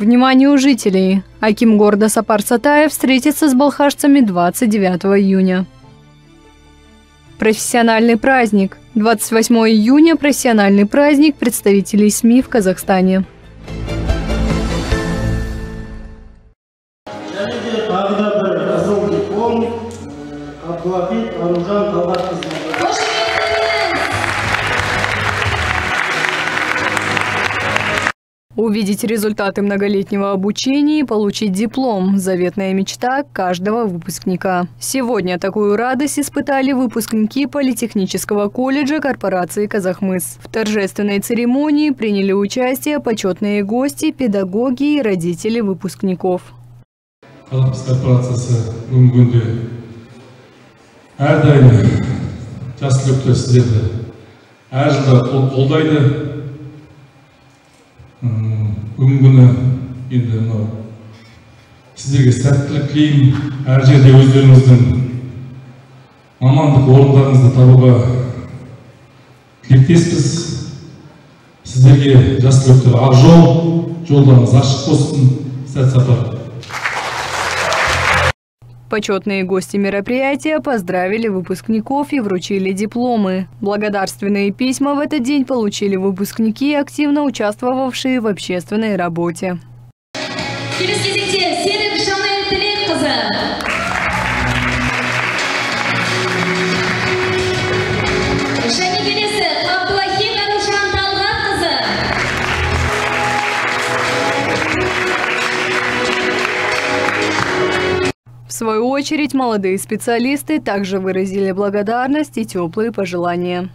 вниманию жителей. Аким города Сапар Сатаев встретится с балхашцами 29 июня. Профессиональный праздник. 28 июня – профессиональный праздник представителей СМИ в Казахстане. Увидеть результаты многолетнего обучения и получить диплом – заветная мечта каждого выпускника. Сегодня такую радость испытали выпускники Политехнического колледжа корпорации «Казахмыс». В торжественной церемонии приняли участие почетные гости, педагоги и родители выпускников. Бүгінгі күні енді сіздерге сәттілік тілеймін. Әр жерде өздеріңіздің мамандық орындарыңызды табуға тілектеспіз. Сіздерге жас түлектер ақ жол, жолдарыңыз ашық болсын. Сәт сапар. Почетные гости мероприятия поздравили выпускников и вручили дипломы. Благодарственные письма в этот день получили выпускники, активно участвовавшие в общественной работе. В свою очередь, молодые специалисты также выразили благодарность и теплые пожелания.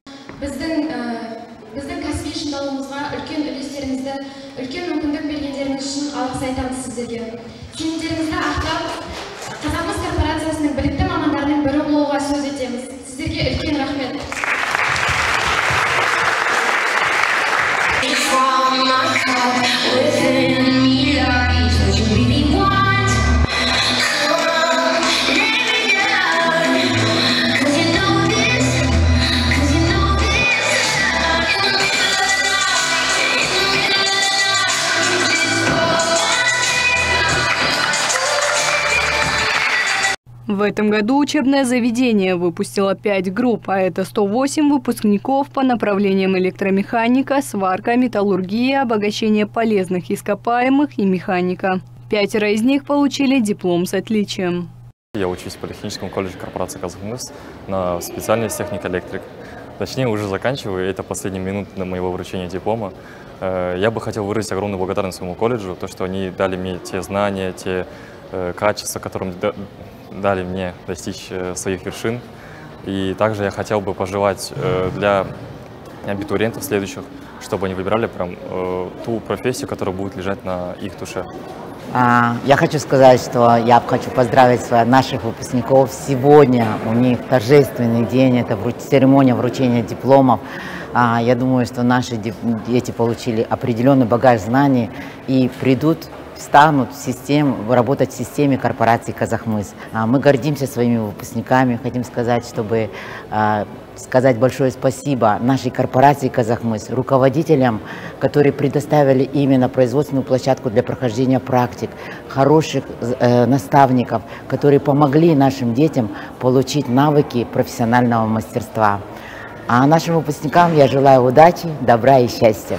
В этом году учебное заведение выпустило 5 групп, а это 108 выпускников по направлениям электромеханика, сварка, металлургия, обогащение полезных ископаемых и механика. 5 из них получили диплом с отличием. Я учусь в Политехническом колледже корпорации «Казахмыс» на специальность техник-электрик. Точнее, уже заканчиваю, это последние минуты до моего вручения диплома. Я бы хотел выразить огромную благодарность своему колледжу, то, что они дали мне те знания, те качества, которым дали мне достичь своих вершин. И также я хотел бы пожелать для абитуриентов следующих, чтобы они выбирали прям ту профессию, которая будет лежать на их душе. Я хочу сказать, что я хочу поздравить наших выпускников. Сегодня у них торжественный день, это церемония вручения дипломов. Я думаю, что наши дети получили определенный багаж знаний и станут работать в системе корпорации «Казахмыс». Мы гордимся своими выпускниками, хотим сказать, чтобы сказать большое спасибо нашей корпорации «Казахмыс», руководителям, которые предоставили именно производственную площадку для прохождения практик, хороших наставников, которые помогли нашим детям получить навыки профессионального мастерства. А нашим выпускникам я желаю удачи, добра и счастья.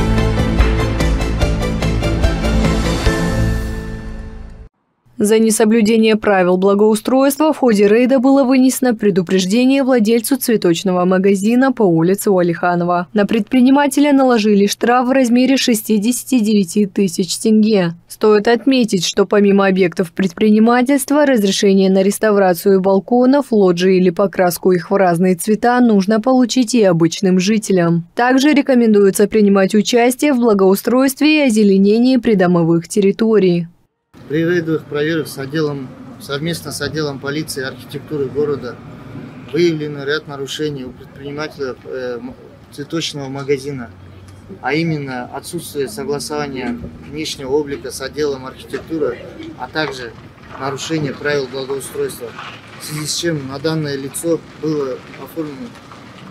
За несоблюдение правил благоустройства в ходе рейда было вынесено предупреждение владельцу цветочного магазина по улице Уалиханова. На предпринимателя наложили штраф в размере 69 тысяч тенге. Стоит отметить, что помимо объектов предпринимательства, разрешение на реставрацию балконов, лоджий или покраску их в разные цвета нужно получить и обычным жителям. Также рекомендуется принимать участие в благоустройстве и озеленении придомовых территорий. При рейдовых проверках совместно с отделом полиции и архитектуры города выявлено ряд нарушений у предпринимателя цветочного магазина, а именно отсутствие согласования внешнего облика с отделом архитектуры, а также нарушение правил благоустройства, в связи с чем на данное лицо было оформлено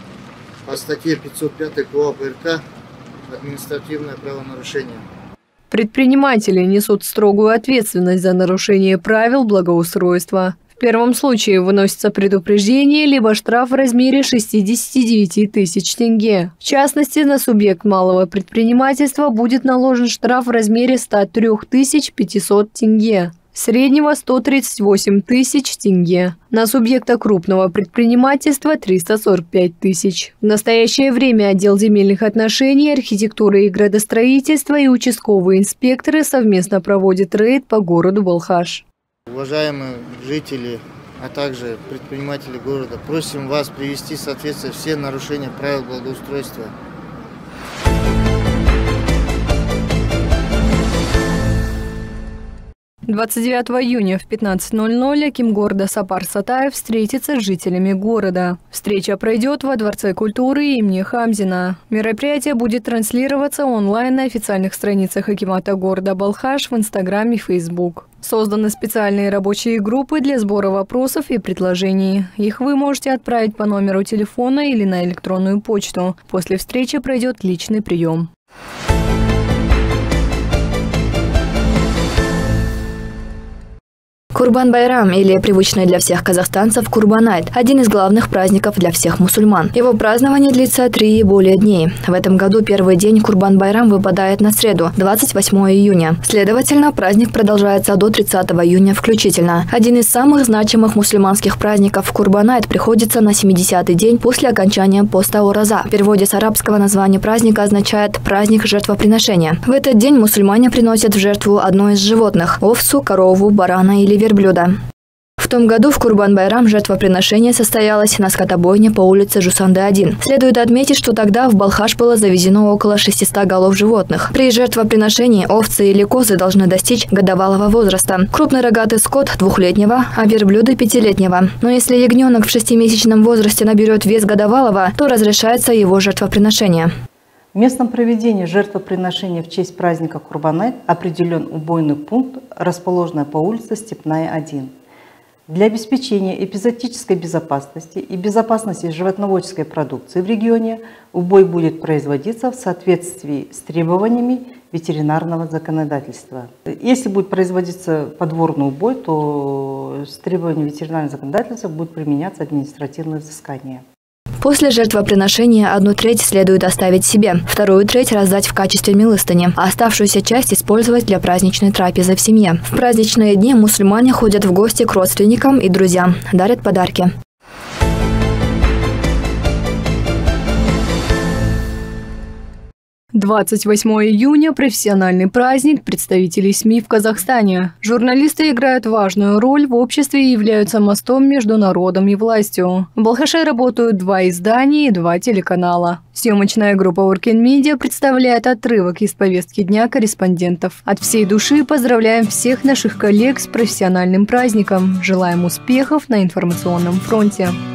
по статье 505 КОАП РК административное правонарушение. Предприниматели несут строгую ответственность за нарушение правил благоустройства. В первом случае выносится предупреждение либо штраф в размере 69 тысяч тенге. В частности, на субъект малого предпринимательства будет наложен штраф в размере 103 500 тенге. Среднего 138 тысяч тенге. На субъекта крупного предпринимательства 345 тысяч. В настоящее время отдел земельных отношений, архитектуры и градостроительства и участковые инспекторы совместно проводят рейд по городу Балхаш. Уважаемые жители, а также предприниматели города, просим вас привести в соответствие все нарушения правил благоустройства. – 29 июня в 15:00 аким города Сапар Сатаев встретится с жителями города. Встреча пройдет во Дворце культуры имени Хамзина. Мероприятие будет транслироваться онлайн на официальных страницах акимата города Балхаш в Инстаграме и Фейсбук. Созданы специальные рабочие группы для сбора вопросов и предложений. Их вы можете отправить по номеру телефона или на электронную почту. После встречи пройдет личный прием. Курбан-Байрам, или привычный для всех казахстанцев Курбан-Айт, один из главных праздников для всех мусульман. Его празднование длится 3 и более дней. В этом году первый день Курбан-Байрам выпадает на среду, 28 июня. Следовательно, праздник продолжается до 30 июня включительно. Один из самых значимых мусульманских праздников Курбан-Айт приходится на 70-й день после окончания поста Ораза. В переводе с арабского название праздника означает «праздник жертвоприношения». В этот день мусульмане приносят в жертву одно из животных – овцу, корову, барана или верблюда. В том году в Курбан-Байрам жертвоприношение состоялось на скотобойне по улице Жусанды-1. Следует отметить, что тогда в Балхаш было завезено около 600 голов животных. При жертвоприношении овцы или козы должны достичь годовалого возраста. Крупный рогатый скот – 2-летнего, а верблюды – 5-летнего. Но если ягненок в 6-месячном возрасте наберет вес годовалого, то разрешается его жертвоприношение. В местном проведении жертвоприношения в честь праздника Курбан-Айт определен убойный пункт, расположенный по улице Степная, 1. Для обеспечения эпизоотической безопасности и безопасности животноводческой продукции в регионе убой будет производиться в соответствии с требованиями ветеринарного законодательства. Если будет производиться подворный убой, то с требованиями ветеринарного законодательства будет применяться административное взыскание. После жертвоприношения 1/3 следует оставить себе, 2/3 раздать в качестве милостыни, а оставшуюся часть использовать для праздничной трапезы в семье. В праздничные дни мусульмане ходят в гости к родственникам и друзьям, дарят подарки. – 28 июня – профессиональный праздник представителей СМИ в Казахстане. Журналисты играют важную роль в обществе и являются мостом между народом и властью. В Балхаше работают 2 издания и 2 телеканала. Съемочная группа Уркен Медиа представляет отрывок из повестки дня корреспондентов. От всей души поздравляем всех наших коллег с профессиональным праздником. Желаем успехов на информационном фронте.